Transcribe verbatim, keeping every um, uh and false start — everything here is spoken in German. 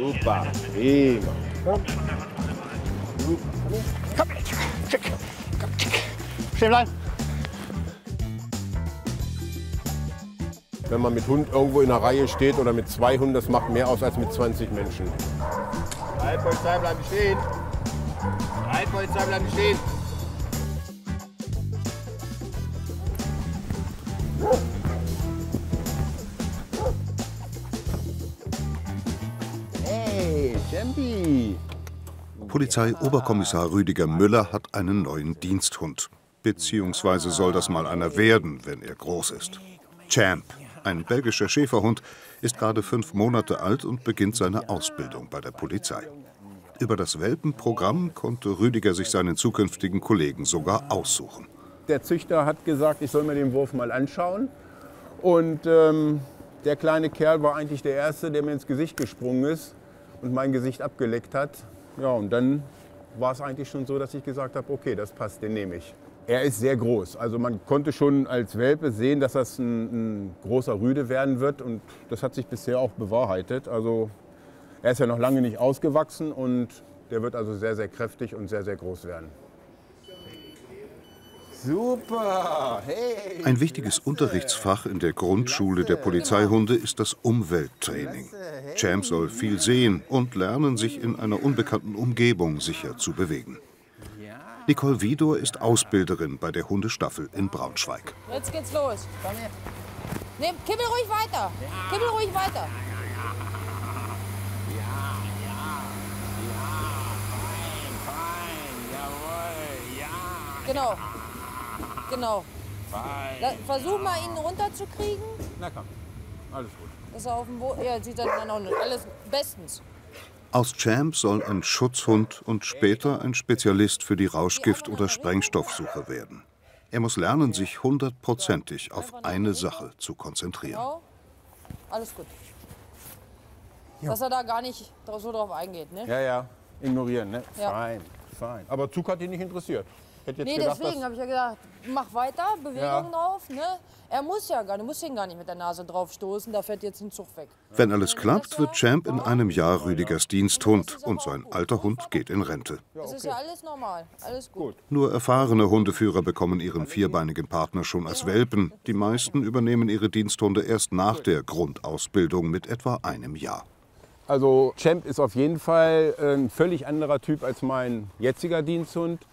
Super, prima. Komm. Komm, schick. Komm, schick. Stehen bleiben. Wenn man mit Hund irgendwo in einer Reihe steht oder mit zwei Hunden, das macht mehr aus als mit zwanzig Menschen. Halt, Polizei, bleiben stehen. Halt, Polizei, bleiben stehen. Hey, Champi. Polizeioberkommissar Rüdiger Müller hat einen neuen Diensthund. Beziehungsweise soll das mal einer werden, wenn er groß ist. Champ, ein belgischer Schäferhund, ist gerade fünf Monate alt und beginnt seine Ausbildung bei der Polizei. Über das Welpenprogramm konnte Rüdiger sich seinen zukünftigen Kollegen sogar aussuchen. Der Züchter hat gesagt, ich soll mir den Wurf mal anschauen. Und ähm, der kleine Kerl war eigentlich der Erste, der mir ins Gesicht gesprungen ist und mein Gesicht abgeleckt hat. Ja, und dann war es eigentlich schon so, dass ich gesagt habe, okay, das passt, den nehme ich. Er ist sehr groß. Also man konnte schon als Welpe sehen, dass das ein, ein großer Rüde werden wird. Und das hat sich bisher auch bewahrheitet. Also er ist ja noch lange nicht ausgewachsen und der wird also sehr, sehr kräftig und sehr, sehr groß werden. Super! Hey! Ein wichtiges Unterrichtsfach in der Grundschule der Polizeihunde ist das Umwelttraining. Champ soll viel sehen und lernen, sich in einer unbekannten Umgebung sicher zu bewegen. Nicole Widor ist Ausbilderin bei der Hundestaffel in Braunschweig. Jetzt geht's los. Nee, kibbel ruhig weiter. Kibbel ruhig weiter. Genau. Genau. Da, versuch mal, ihn runterzukriegen. Na komm, alles gut. Dass er auf dem Boden. Ja, sieht dann auch nicht. Alles bestens. Aus Champ soll ein Schutzhund und später ein Spezialist für die Rauschgift- oder Sprengstoffsuche werden. Er muss lernen, sich hundertprozentig auf eine Sache zu konzentrieren. Genau. Alles gut. Dass er da gar nicht so drauf eingeht, ne? Ja, ja, ignorieren, ne? Ja. Fein, fein. Aber Zug hat ihn nicht interessiert. Hätte jetzt Nee, gedacht, deswegen dass- habe ich ja gesagt, mach weiter, Bewegung Ja. drauf. Ne? Er muss ja gar nicht, muss ihn gar nicht mit der Nase drauf stoßen, da fährt jetzt ein Zug weg. Wenn alles klappt, wird Champ in einem Jahr Rüdigers Diensthund und sein alter Hund geht in Rente. Das ist ja alles normal, alles gut. Nur erfahrene Hundeführer bekommen ihren vierbeinigen Partner schon als Welpen. Die meisten übernehmen ihre Diensthunde erst nach der Grundausbildung mit etwa einem Jahr. Also Champ ist auf jeden Fall ein völlig anderer Typ als mein jetziger Diensthund.